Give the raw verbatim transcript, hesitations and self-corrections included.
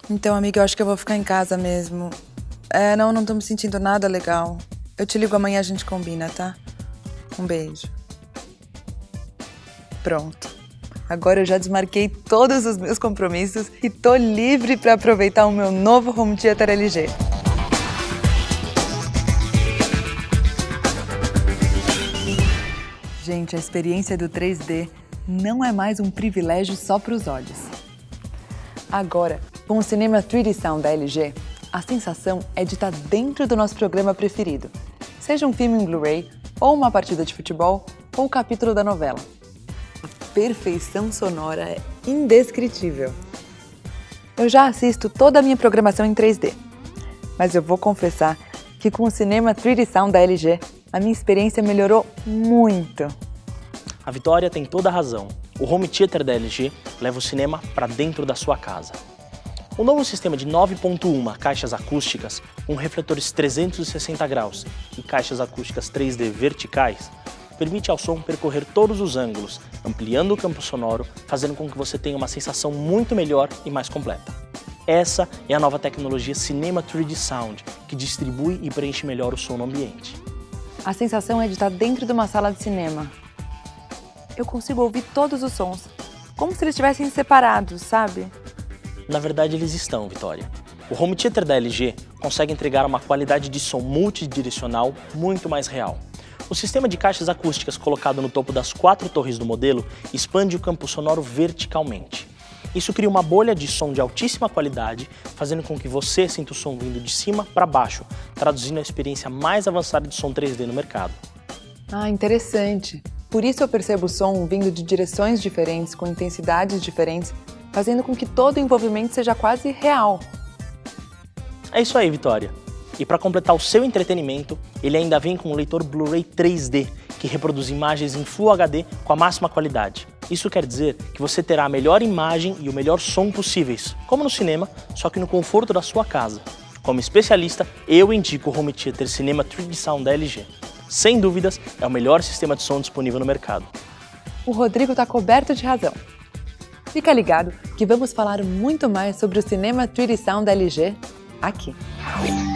Então, amiga, eu acho que eu vou ficar em casa mesmo. É, não, não tô me sentindo nada legal. Eu te ligo amanhã, a gente combina, tá? Um beijo. Pronto. Agora eu já desmarquei todos os meus compromissos e tô livre para aproveitar o meu novo home theater L G. Gente, a experiência do três D não é mais um privilégio só para os olhos. Agora, com o Cinema três D Sound da L G, a sensação é de estar dentro do nosso programa preferido, seja um filme em Blu-ray, ou uma partida de futebol, ou um capítulo da novela. A perfeição sonora é indescritível. Eu já assisto toda a minha programação em três D, mas eu vou confessar que com o Cinema três D Sound da L G, a minha experiência melhorou muito. A Vitória tem toda a razão. O home theater da L G leva o cinema para dentro da sua casa. O novo sistema de nove ponto um caixas acústicas, com refletores trezentos e sessenta graus e caixas acústicas três D verticais, permite ao som percorrer todos os ângulos, ampliando o campo sonoro, fazendo com que você tenha uma sensação muito melhor e mais completa. Essa é a nova tecnologia Cinema três D Sound, que distribui e preenche melhor o som no ambiente. A sensação é de estar dentro de uma sala de cinema. Eu consigo ouvir todos os sons, como se eles estivessem separados, sabe? Na verdade, eles estão, Vitória. O home theater da L G consegue entregar uma qualidade de som multidirecional muito mais real. O sistema de caixas acústicas colocado no topo das quatro torres do modelo expande o campo sonoro verticalmente. Isso cria uma bolha de som de altíssima qualidade, fazendo com que você sinta o som vindo de cima para baixo, traduzindo a experiência mais avançada de som três D no mercado. Ah, interessante. Por isso eu percebo o som vindo de direções diferentes, com intensidades diferentes, fazendo com que todo o envolvimento seja quase real. É isso aí, Vitória. E para completar o seu entretenimento, ele ainda vem com um leitor Blu-ray três D, que reproduz imagens em Full H D com a máxima qualidade. Isso quer dizer que você terá a melhor imagem e o melhor som possíveis, como no cinema, só que no conforto da sua casa. Como especialista, eu indico o Home Theater Cinema três D Sound da L G. Sem dúvidas, é o melhor sistema de som disponível no mercado. O Rodrigo está coberto de razão. Fica ligado que vamos falar muito mais sobre o Cinema três D Sound da L G aqui.